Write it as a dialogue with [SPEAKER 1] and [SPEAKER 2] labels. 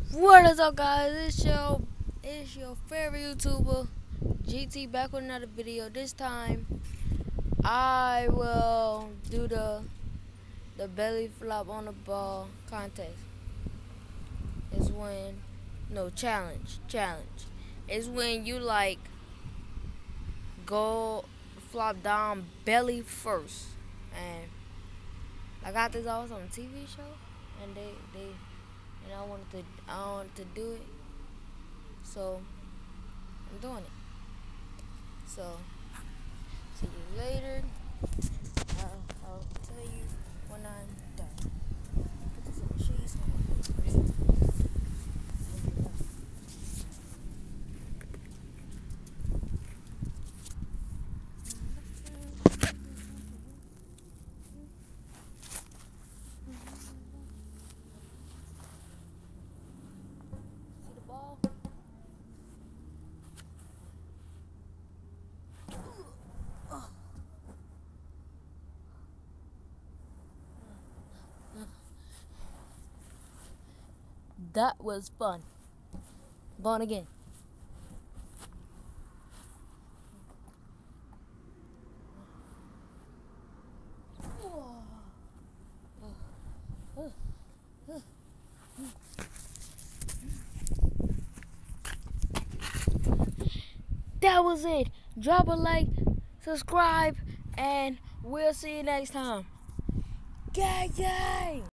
[SPEAKER 1] What is up, guys? It's your favorite YouTuber, GT, back with another video. This time, I will do the belly flop on the ball contest. It's when challenge. It's when you go flop down belly first, and I got this. I was on a TV show, and I wanted to do it, so I'm doing it. So, see you later. I'll tell you when I'm done. Put this in the cheese. See the ball? That was fun. Born again. That was it. Drop a like, subscribe, and we'll see you next time. Gang, gang!